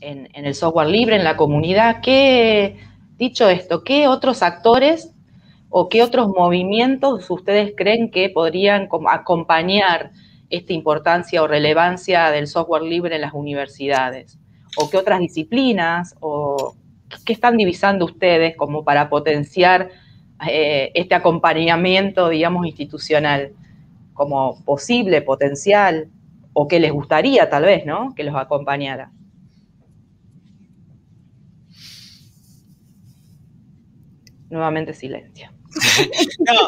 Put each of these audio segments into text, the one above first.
en el software libre, en la comunidad. Dicho esto, ¿qué otros actores o qué otros movimientos ustedes creen que podrían acompañar esta importancia o relevancia del software libre en las universidades? ¿O qué otras disciplinas? ¿O qué están divisando ustedes como para potenciar este acompañamiento, digamos, institucional? Como posible, potencial, o que les gustaría tal vez, ¿no?, que los acompañara. Nuevamente silencio. No,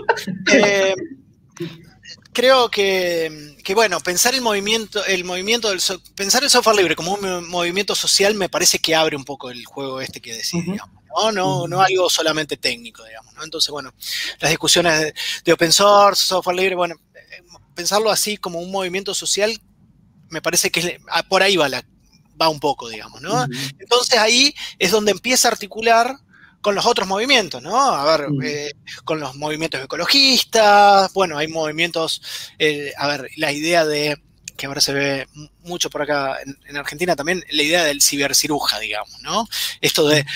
creo que bueno, pensar pensar el software libre como un movimiento social me parece que abre un poco el juego este que decía, digamos, no algo solamente técnico, digamos, ¿no? Entonces, bueno, las discusiones de open source, software libre, bueno, pensarlo así como un movimiento social me parece que por ahí va un poco, digamos, ¿no? Entonces ahí es donde empieza a articular con los otros movimientos, ¿no? A ver, con los movimientos ecologistas, bueno, hay movimientos, a ver, la idea de, que ahora se ve mucho por acá en Argentina también, la idea del ciberciruja, digamos, ¿no? Esto de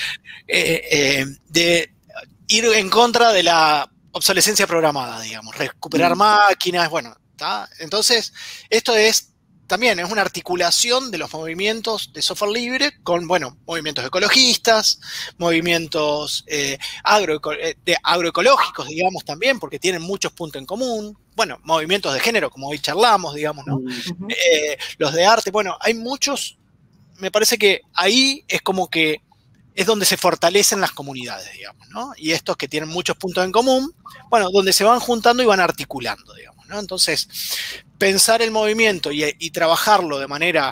ir en contra de la obsolescencia programada, digamos, recuperar máquinas, bueno, ¿está? Entonces, esto también es una articulación de los movimientos de software libre con, bueno, movimientos ecologistas, movimientos agroecológicos, digamos, también, porque tienen muchos puntos en común. Bueno, movimientos de género, como hoy charlamos, digamos, ¿no? Los de arte, bueno, hay muchos. Me parece que ahí es como que es donde se fortalecen las comunidades, digamos, ¿no? Y estos que tienen muchos puntos en común, bueno, donde se van juntando y van articulando, digamos, ¿no? Entonces, pensar el movimiento y trabajarlo de manera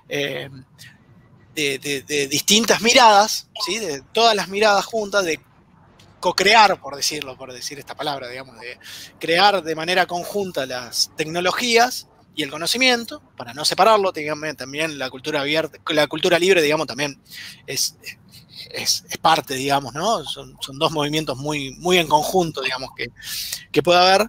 de distintas miradas, ¿sí? De todas las miradas juntas, de co-crear, por decir esta palabra, digamos, de crear de manera conjunta las tecnologías y el conocimiento, para no separarlo, también la cultura abierta, la cultura libre, digamos, también es parte, digamos, ¿no? Son dos movimientos muy, muy en conjunto, digamos, que puede haber.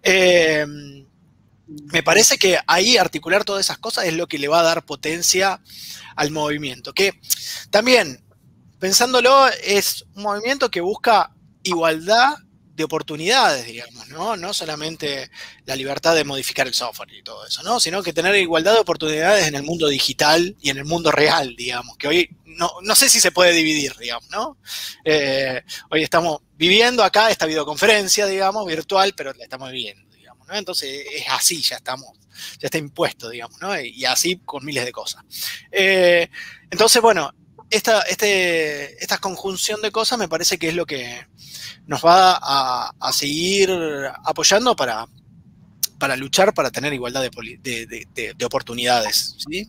Me parece que ahí articular todas esas cosas es lo que le va a dar potencia al movimiento. Que también, pensándolo, es un movimiento que busca igualdad de oportunidades, digamos, ¿no? No solamente la libertad de modificar el software y todo eso, ¿no? Sino que tener igualdad de oportunidades en el mundo digital y en el mundo real, digamos, que hoy no sé si se puede dividir, digamos, ¿no? Hoy estamos viviendo acá esta videoconferencia, digamos, virtual, pero la estamos viviendo, digamos, ¿no? Entonces es así, ya está impuesto, digamos, ¿no? Y así con miles de cosas. Entonces, bueno, esta conjunción de cosas me parece que es lo que nos va a seguir apoyando para luchar, para tener igualdad de oportunidades, ¿sí?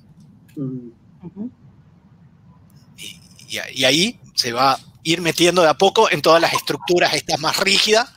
Y ahí se va a ir metiendo de a poco en todas las estructuras estas más rígidas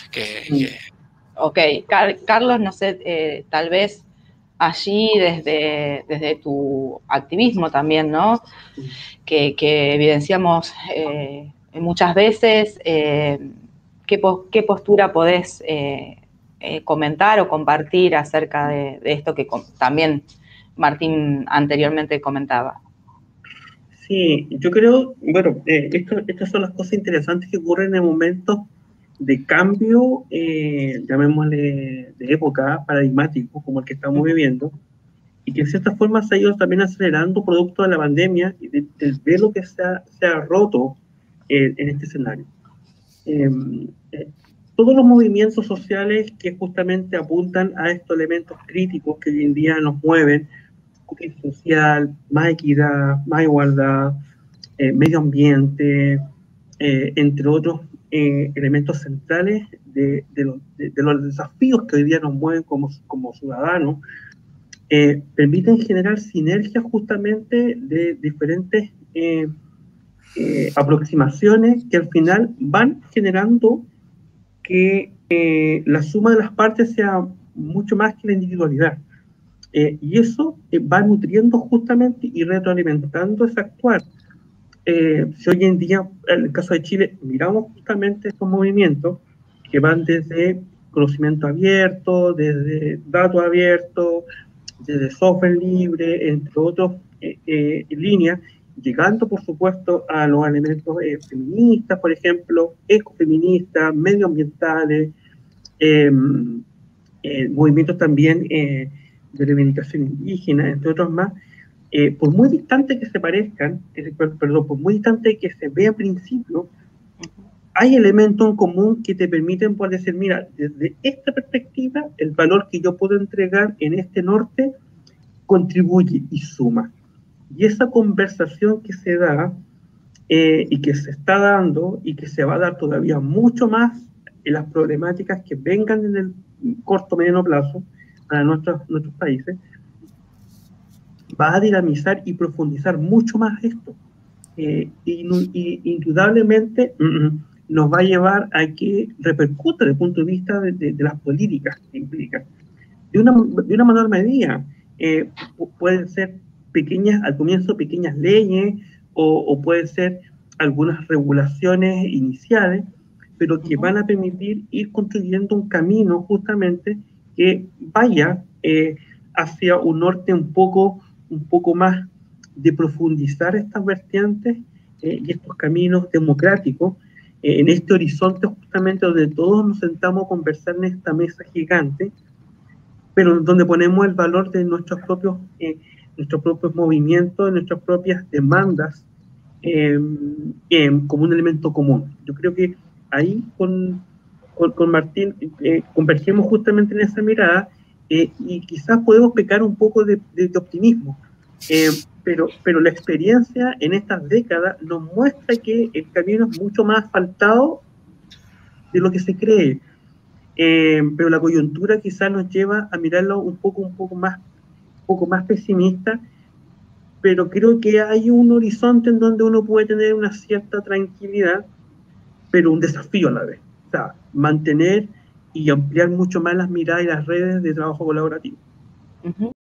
Ok, Carlos, no sé, tal vez allí desde tu activismo también, ¿no? Que evidenciamos muchas veces, ¿qué postura podés comentar o compartir acerca de esto que también Martín anteriormente comentaba? Sí, yo creo, bueno, estas son las cosas interesantes que ocurren en momentos de cambio, llamémosle de época, paradigmático, como el que estamos viviendo, y que en cierta forma se ha ido también acelerando producto de la pandemia y del velo que se ha roto en este escenario. Todos los movimientos sociales que justamente apuntan a estos elementos críticos que hoy en día nos mueven, justicia social, más equidad, más igualdad, medio ambiente, entre otros elementos centrales de los desafíos que hoy día nos mueven como ciudadanos, permiten generar sinergias justamente de diferentes aproximaciones que al final van generando que la suma de las partes sea mucho más que la individualidad. Y eso va nutriendo justamente y retroalimentando ese actuar. Si hoy en día, en el caso de Chile, miramos justamente estos movimientos que van desde conocimiento abierto, desde datos abiertos, desde software libre, entre otras líneas, llegando, por supuesto, a los elementos feministas, por ejemplo, ecofeministas, medioambientales, movimientos también de reivindicación indígena, entre otros más, por muy distante que se parezcan, perdón, por muy distante que se vea al principio, hay elementos en común que te permiten poder decir, mira, desde esta perspectiva, el valor que yo puedo entregar en este norte contribuye y suma. Y esa conversación que se da y que se está dando y que se va a dar todavía mucho más en las problemáticas que vengan en el corto o mediano plazo para nuestros países, va a dinamizar y profundizar mucho más esto. Y indudablemente nos va a llevar a que repercuta desde el punto de vista de las políticas que implican. De una menor medida, pueden ser pequeñas, al comienzo pequeñas leyes, o pueden ser algunas regulaciones iniciales, pero que van a permitir ir construyendo un camino justamente que vaya hacia un norte un poco más de profundizar estas vertientes y estos caminos democráticos en este horizonte justamente donde todos nos sentamos a conversar en esta mesa gigante, pero donde ponemos el valor de nuestros propios movimientos, nuestras propias demandas como un elemento común. Yo creo que ahí con Martín convergemos justamente en esa mirada y quizás podemos pecar un poco de optimismo, pero la experiencia en estas décadas nos muestra que el camino es mucho más asfaltado de lo que se cree. Pero la coyuntura quizás nos lleva a mirarlo un poco más pesimista, pero creo que hay un horizonte en donde uno puede tener una cierta tranquilidad, pero un desafío a la vez. O sea, mantener y ampliar mucho más las miradas y las redes de trabajo colaborativo.